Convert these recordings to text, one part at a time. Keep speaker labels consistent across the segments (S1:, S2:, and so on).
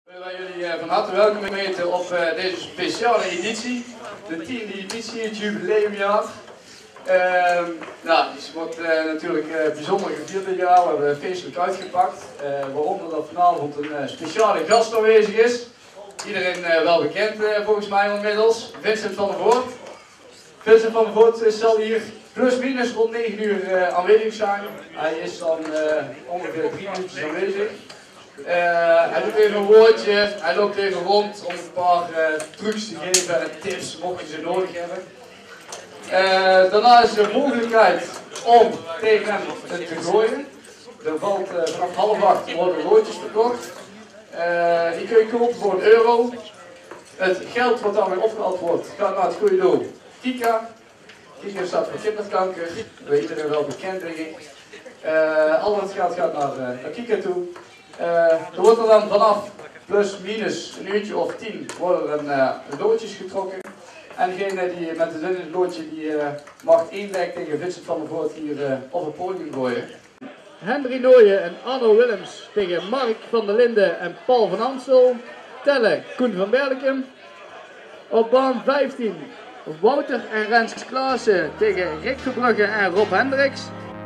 S1: Willen wij jullie van harte welkom heten op deze speciale editie, de 10e editie, het jubileumjaar. Die wordt natuurlijk bijzonder gevierd dit jaar. We hebben feestelijk uitgepakt, waaronder dat vanavond een speciale gast aanwezig is. Iedereen wel bekend volgens mij inmiddels, Vincent van der Voort. Vincent van der Voort zal hier plus minus rond 9 uur aanwezig zijn. Hij is dan ongeveer 3 minuutjes aanwezig. Hij doet even een woordje, hij loopt even rond om een paar trucs te geven en tips mocht je ze nodig hebben. Daarna is de mogelijkheid om tegen hem te gooien. Er valt vanaf 7:30 worden loodjes verkocht. Die kun je kopen voor €1. Het geld wat daarmee opgehaald wordt gaat naar het goede doel. Kika. Kika staat voor kinderkanker, dat weet iedereen wel bekend denk ik. Al het geld gaat naar Kika toe. Er wordt er dan vanaf plus minus een uurtje of 10 worden er loodjes getrokken. En degene die met het winnende loodje die mag 1 leg tegen Vincent van der Voort hier op het podium gooien. Henry Nooyen en Arno Willems tegen Mark van der Linden en Paul van Amstel. Tellen Koen van Berlikum. Op baan 15 Wouter en Rens Klaassen tegen Rick Verbrugge en Rob Hendricks.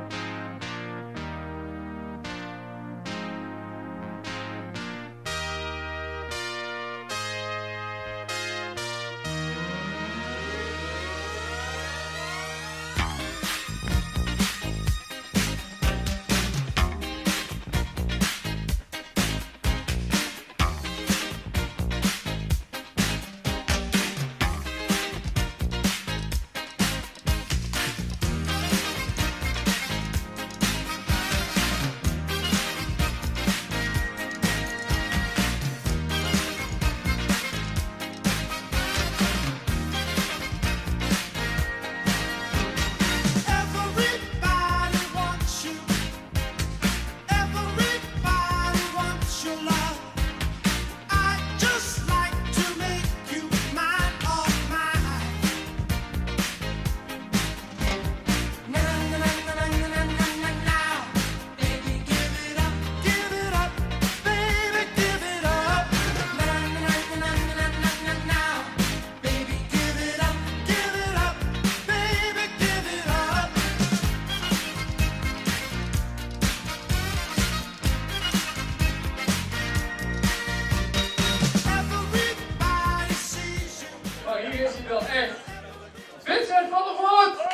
S1: Hier is hij wel echt. Vincent van der Voort!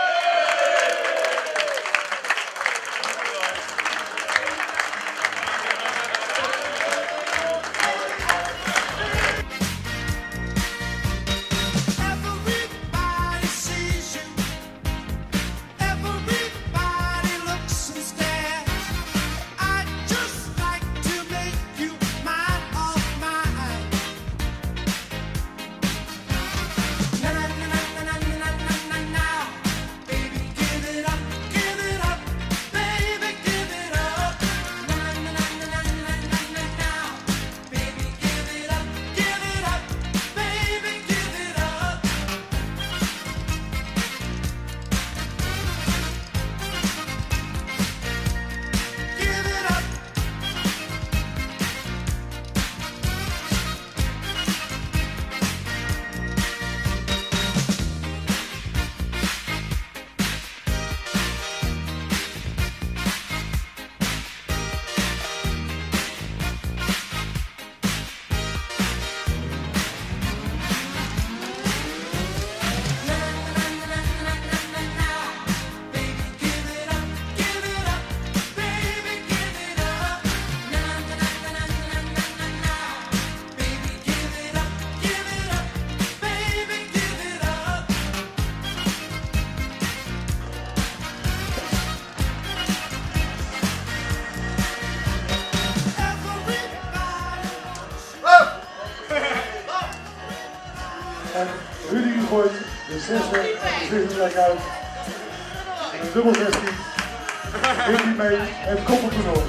S2: En Rudy gooit de 6e en de 7e leg uit. En een dubbel 16. Wint hij mee het koppeltoernooi.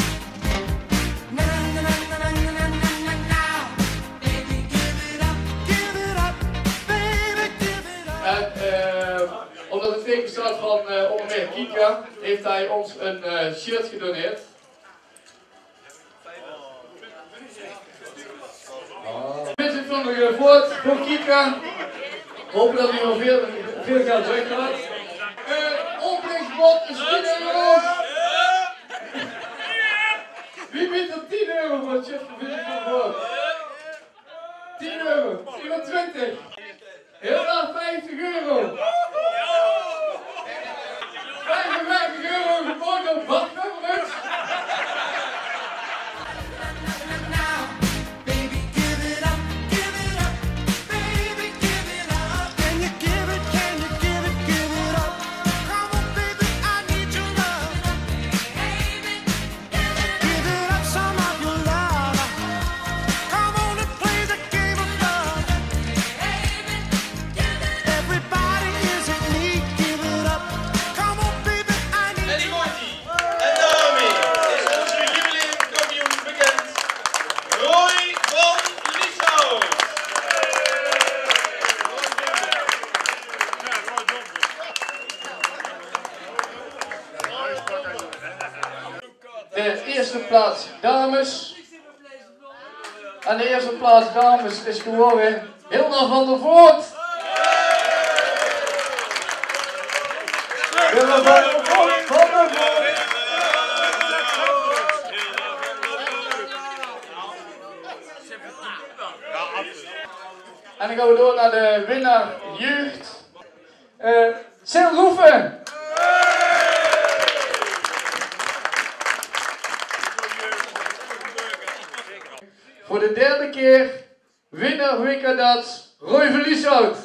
S1: Omdat het teken staat van onder meer Kika, heeft hij ons een shirt gedoneerd. Voort voor Kika. Hopen dat hij nog veel geld terug gaat. Openingsbod is 10 €. Wie biedt er 10 € voor het shirt van Philip van Voort? 10 €, 24. Heel laag 50 €. 55 € geboden door Bart Verbrugge. De eerste plaats dames. En de eerste plaats dames is geworden Hilda van der Voort. Hilda van der Voort. En dan gaan we door naar de winnaar jeugd. Sil Roeven. Voor de derde keer winnaar WK Darts Roy van Lieshout.